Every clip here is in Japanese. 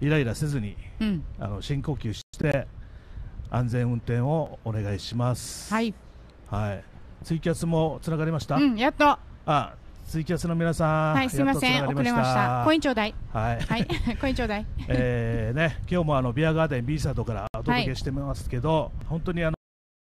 イライラせずにうん。 深呼吸して安全運転をお願いします。 はい。 はい。ツイキャスもつながりました。 うん、やっと。 あ、ツイキャスの皆さはい、 ん、やっとつすいません。遅ながりましれました。コた。 インちょうだい。 はい。 はい。コインちょうだい。 今日もビアガーデン B サイドからお届けしてますけど、本当に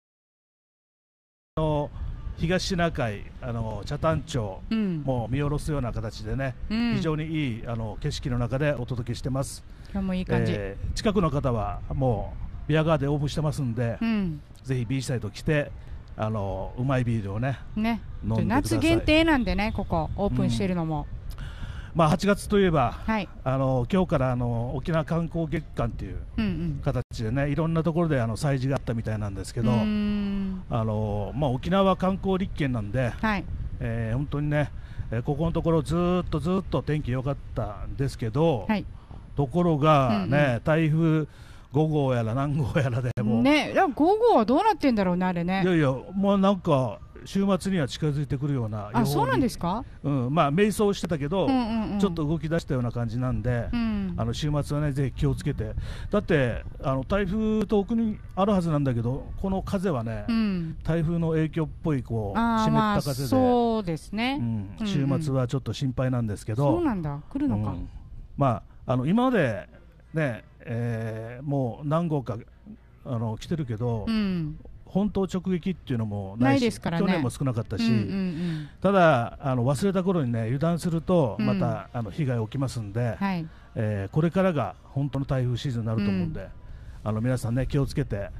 東シナ海、北谷町うん。 も見下ろすような形でね、 うん。 非常にいい景色の中でお届けしてます。 今日もいい感じ。 近くの方はもうビアガーデンオープンしてますんで、 うん。 ぜひ B サイド来てうまいビールをねね。 飲んでください。 夏限定なんでね、ここオープンしてるのも。 まあ8月といえば、 はい。 今日から沖縄観光月間といううんうん。 形でね、いろんなところで催事があったみたいなんですけど、まあ、沖縄は観光立県なんで、 はい。 本当にね、ここのところずっと天気良かったんですけど、 はい。 ところがね、 うんうん台風5号やら何号やらでもう、 ね、だから午後はどうなってんだろうね、あれね。 いやいや、もうなんか週末には近づいてくるような予報あ、 に、 そうなんですか。 まあ迷走してたけど、 うんうんうん。 ちょっと動き出したような感じなんで、 うん。 週末はねぜひ気をつけて。だって台風遠くにあるはずなんだけど、この風はね、 うん。 台風の影響っぽいこう湿っあー、まあ、 た風で、 そうですね。 週末はちょっと心配なんですけど、 そうなんだ。来るのか。 まあ今までね、もう何号か来てるけど、 うん。 本島直撃っていうのもなないし、 いですからね。 去年も少なかったし、 うんうんただ忘れた頃にね油断するとうんまた被害起きますんで、 うん。はい。 これからが本当の台風シーズンになると思うんで、皆さんね気をつけて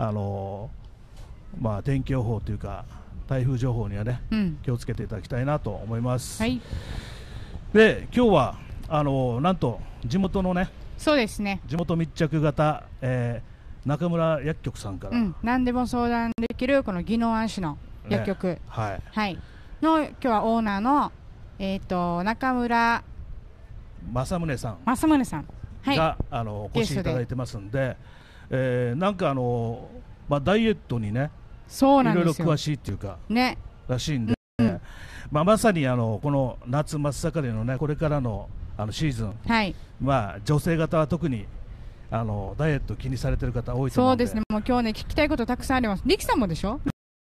まあ天気予報というか台風情報にはね、 うん。 気をつけていただきたいなと思います。 はい。 で今日はなんと地元のね、 そうですね。 地元密着型、中村薬局さんから、 うん。何でも相談できるこの宜野湾市の薬局、 はいはいの今日はオーナーの中村正宗さん正宗さん、はいが、お越しいただいてますんで、なんかまあ、ダイエットにねそういろいろなんですよ詳しいっていうかね。 らしいんで、まあ、まさにこの夏真っ盛りのねこれからのシーズン、 はい。 まあ、女性方は特にダイエット気にされてる方多いと思うんで。 そうですね。もう今日ね聞きたいことたくさんあります。リキさんもでしょ。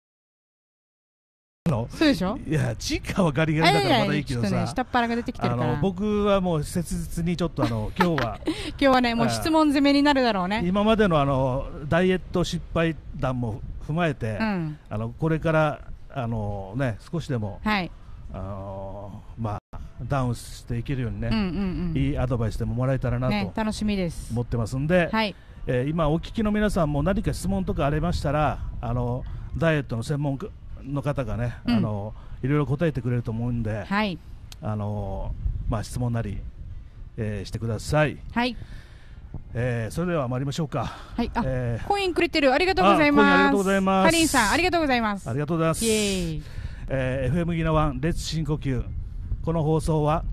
そうでしょ。 いやチカはガリガリだからまだいいけどさ、 ちょっとね下っ腹が出てきてるから僕はもう切実にちょっと今日は今日はねもう質問攻めになるだろうね。 今までのダイエット失敗談も踏まえて、 うん、 これからね少しでも、 はい、 まあダウンしていけるようにね、 うんうんうん、 いいアドバイスでももらえたらなね、 と楽しみです思ってますんで、 はい、 今お聞きの皆さんも何か質問とかありましたらダイエットの専門家の方がね、 うん、 いろいろ答えてくれると思うんで、 はい、 まあ、質問なり、してください。 はい、 それでは参りましょうか。 はい、コインくれてる、ありがとうございます。 ありがとうございます。 ハリンさんありがとうございます。 ありがとうございます。 イエーイ。 FM 宜野湾レッツ深呼吸。この放送は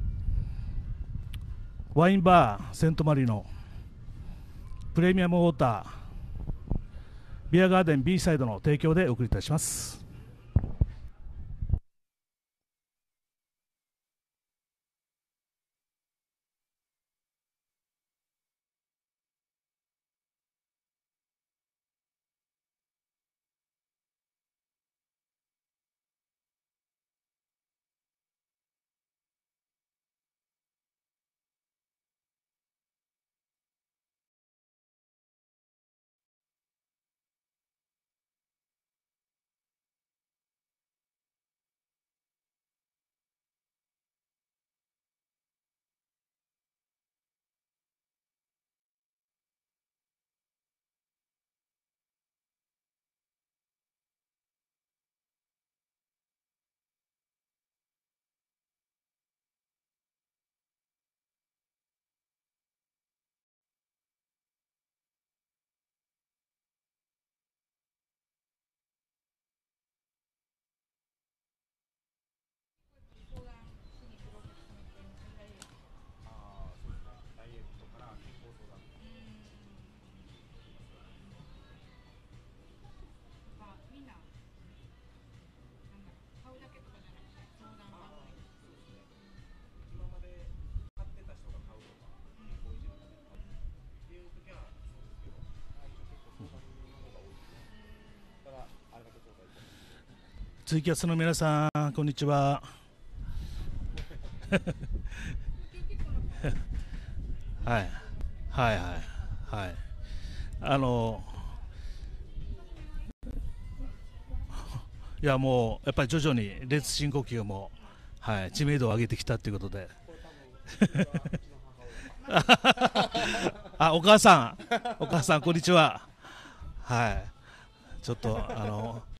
ワインバーセントマリノ、プレミアムウォーター、ビアガーデン B サイドの提供でお送りいたします。 ツイキャスの皆さん、こんにちは。はい、はい、はい、はい。いやもうやっぱり徐々に列深呼吸も、はい、知名度を上げてきたということで。あ、お母さんこんにちは。はい、ちょっと